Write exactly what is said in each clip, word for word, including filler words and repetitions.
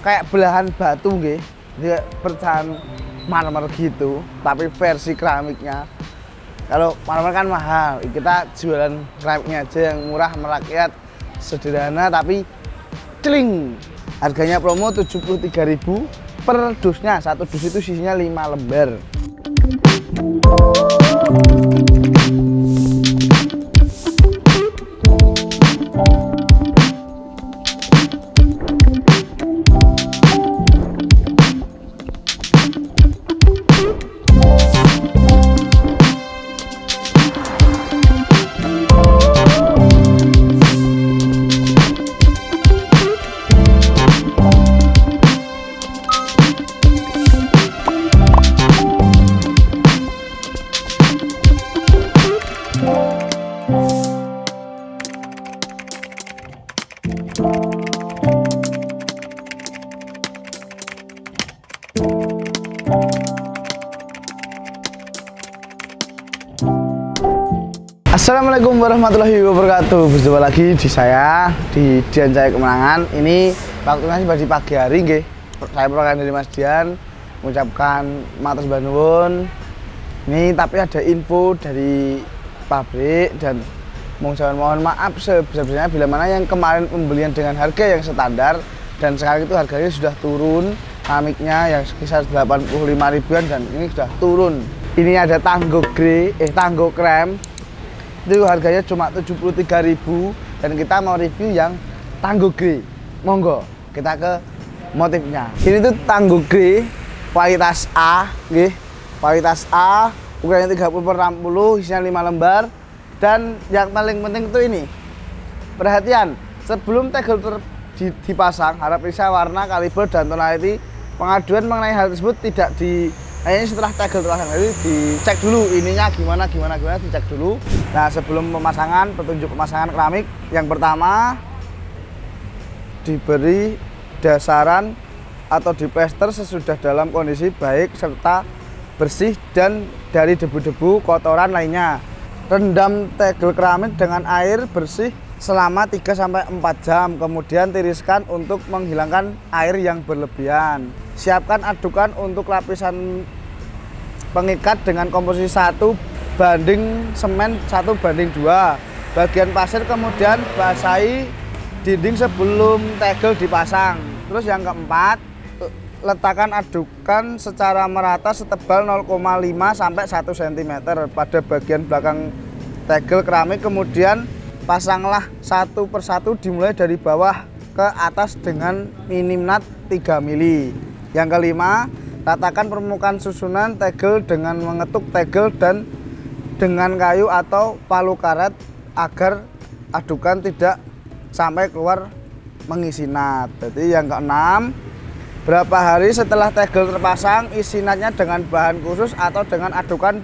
kayak belahan batu nggih. Dia pecahan marmer gitu, tapi versi keramiknya. Kalau marmer kan mahal, kita jualan keramiknya aja yang murah, merakyat, sederhana tapi celing. Harganya promo tujuh puluh tiga ribu per dusnya. Satu dus itu sisinya lima lembar. Assalamualaikum warahmatullahi wabarakatuh. Berjumpa lagi di saya di Dian Cahaya Kemenangan. Ini waktunya sudah di pagi hari nggih. Saya perwakilan dari Mas Dian mengucapkan matur nuwun. Ini tapi ada info dari pabrik dan mohon mohon maaf sebesar-besarnya bila mana yang kemarin pembelian dengan harga yang standar dan sekarang itu harganya sudah turun. Keramiknya yang sekitar delapan puluh lima ribuan dan ini sudah turun. Ini ada tanggo grey, eh tanggo krem. Itu harganya cuma tujuh puluh tiga ribu dan kita mau review yang tanggo grey. Monggo kita ke motifnya. Ini tuh tanggo grey kualitas A, nggih. Kualitas A, ukurannya tiga puluh per enam puluh, isinya lima lembar. Dan yang paling penting itu ini. Perhatian, sebelum tegel dipasang, harap periksa warna, kaliber dan tonality. Pengaduan mengenai hal tersebut tidak di Nah, ini setelah tegel terpasang jadi dicek dulu ininya gimana gimana gimana dicek dulu. Nah, sebelum pemasangan, petunjuk pemasangan keramik yang pertama diberi dasaran atau diplester sesudah dalam kondisi baik serta bersih dan dari debu-debu kotoran lainnya. Rendam tegel keramik dengan air bersih selama tiga sampai empat jam, kemudian tiriskan untuk menghilangkan air yang berlebihan. Siapkan adukan untuk lapisan pengikat dengan komposisi satu banding semen satu banding dua. Bagian pasir kemudian basahi dinding sebelum tegel dipasang. Terus yang keempat, letakkan adukan secara merata setebal nol koma lima sampai satu sentimeter pada bagian belakang tegel keramik, kemudian pasanglah satu persatu dimulai dari bawah ke atas dengan minimnat tiga mili. Yang kelima, ratakan permukaan susunan tegel dengan mengetuk tegel dan dengan kayu atau palu karet agar adukan tidak sampai keluar mengisi nat. Jadi yang keenam, berapa hari setelah tegel terpasang, isi natnya dengan bahan khusus atau dengan adukan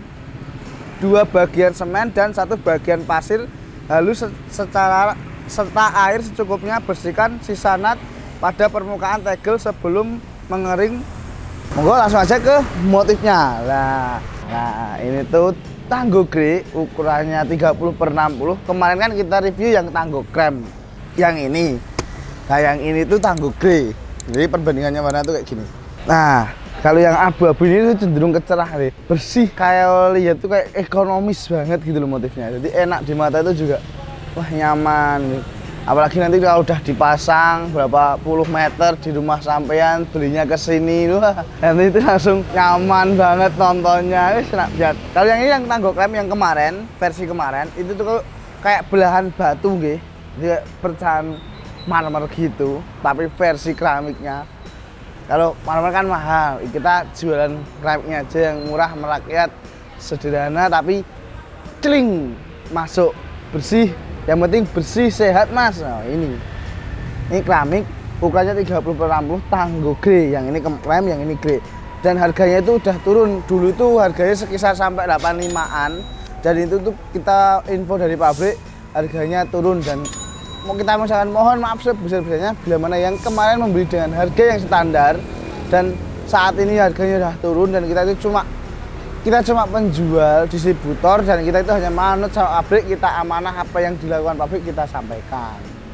dua bagian semen dan satu bagian pasir halus secara serta air secukupnya. Bersihkan sisa nat pada permukaan tegel sebelum mengering. Monggo langsung aja ke motifnya. Nah, nah ini tuh tanggo grey ukurannya tiga puluh per enam puluh. Kemarin kan kita review yang tanggo krem. Yang ini. Nah, yang ini tuh tanggo grey. Jadi perbandingannya warna tuh kayak gini. Nah, kalau yang abu-abu ini tuh cenderung kecerah nih. Bersih, kayak lihat tuh kayak ekonomis banget gitu loh motifnya. Jadi enak di mata itu juga. Wah, nyaman. Apalagi nanti kalau udah dipasang berapa puluh meter di rumah sampean, belinya ke sini, wah, nanti itu langsung nyaman banget nontonnya. Kalau yang ini yang tanggo krem yang kemarin, versi kemarin itu tuh kayak belahan batu nggih. Dia pecahan marmer gitu, tapi versi keramiknya. Kalau marmer kan mahal, kita jualan keramiknya aja yang murah, merakyat, sederhana tapi celing, masuk, bersih. Yang penting bersih, sehat mas. Nah, ini ini keramik ukurannya tiga puluh per enam puluh tanggo grey. Yang ini krem, yang ini grey. Dan harganya itu udah turun. Dulu itu harganya sekitar sampai delapan puluh limaan. Dan itu tuh kita info dari pabrik harganya turun. Dan mau kita misalkan mohon maaf sebesar-besarnya bila mana yang kemarin membeli dengan harga yang standar dan saat ini harganya udah turun dan kita itu cuma kita cuma penjual, distributor, dan kita itu hanya manut sama pabrik. Kita amanah apa yang dilakukan pabrik kita sampaikan.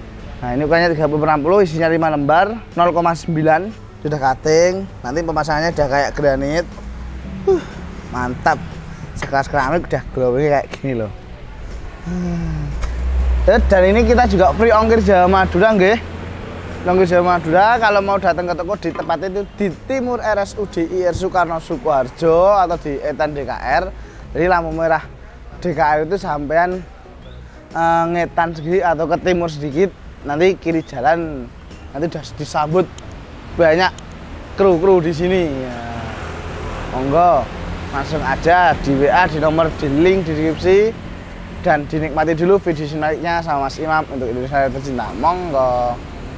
Nah ini ukurannya tiga puluh per enam puluh, isinya lima lembar, nol koma sembilan, sudah cutting. Nanti pemasangannya udah kayak granit. Uh, mantap. Sekelas keramik udah glowing kayak gini loh. Hmm. Dan ini kita juga free ongkir Jawa Madura nggih. Ongkir Jawa Madura kalau mau datang ke toko di tempat itu di Timur R S U D I R Soekarno Sukoharjo atau di Etan D K R. Jadi lampu merah D K R itu sampean uh, ngetan sedikit atau ke timur sedikit, nanti kiri jalan nanti udah disambut banyak kru-kru di sini. Ya. Monggo langsung aja di W A, di nomor, di link di deskripsi, dan dinikmati dulu video selanjutnya sama Mas Imam untuk Indonesia Tercinta. Monggo.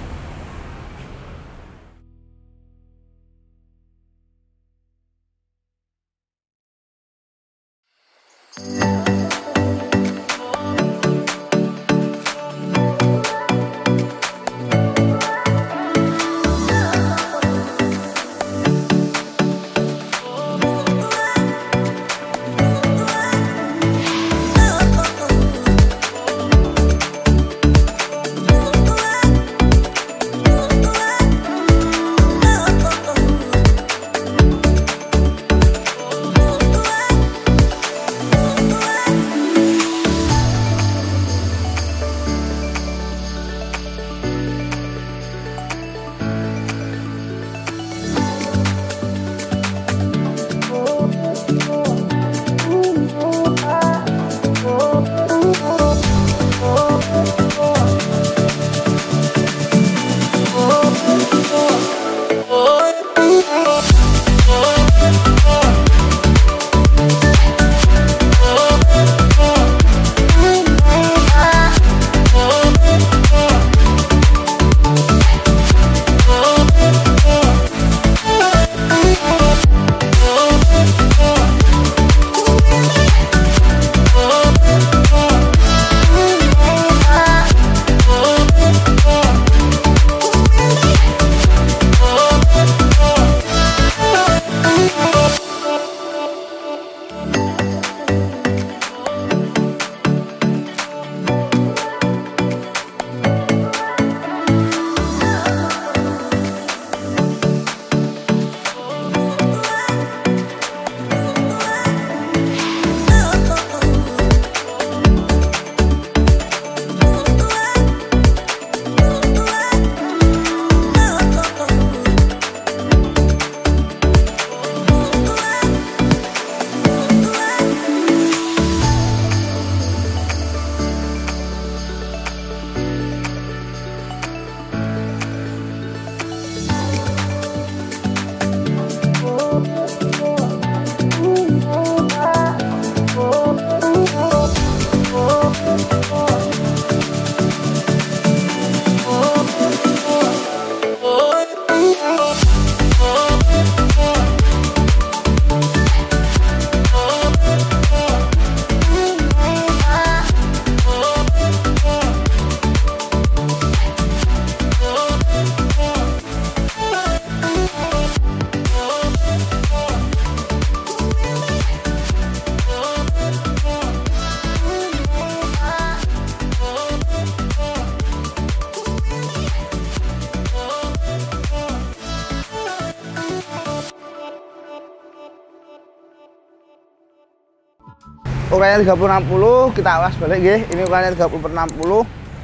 Ukurannya tiga puluh enam puluh, kita awas balik nggih. Ini ukurannya tiga puluh per enam puluh.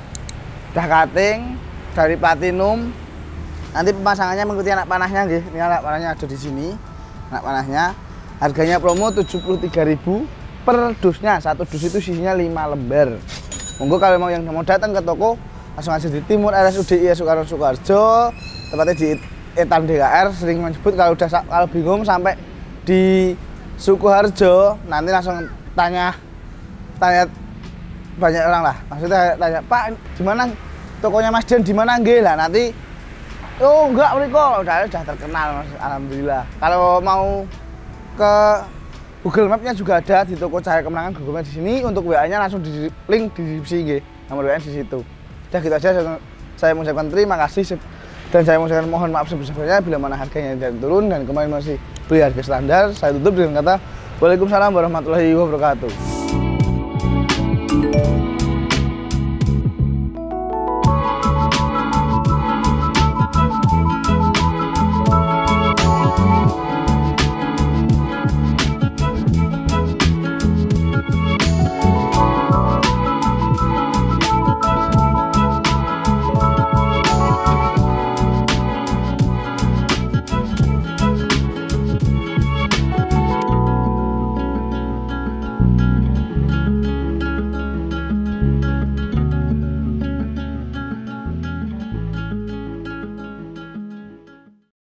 Udah cutting dari platinum. Nanti pemasangannya mengikuti anak panahnya nggih. Ini anak panahnya ada di sini. Anak panahnya. Harganya promo tujuh puluh tiga ribu per dusnya. Satu dus itu isinya lima lembar. Monggo kalau mau yang mau datang ke toko langsung aja di Timur R S U D I R Soekarno Sukoharjo. Tepatnya di Etan D K R, sering menyebut kalau udah kalau bingung sampai di Sukoharjo nanti langsung tanya tanya banyak orang lah, maksudnya tanya Pak di mana tokonya Mas Dian, di mana nggih lah, nanti oh enggak mereka udah udah terkenal Mas, alhamdulillah. Kalau mau ke Google Map-nya juga ada di toko Cahaya Kemenangan Google Map di sini. Untuk W A-nya langsung di link di deskripsi nggih, nomor W A di situ. Udah gitu aja, saya mengucapkan terima kasih dan saya mengucapkan mohon maaf sebesar-besarnya bila mana harganya tidak turun dan kemarin masih beli harga standar. Saya tutup dengan kata Waalaikumsalam warahmatullahi wabarakatuh.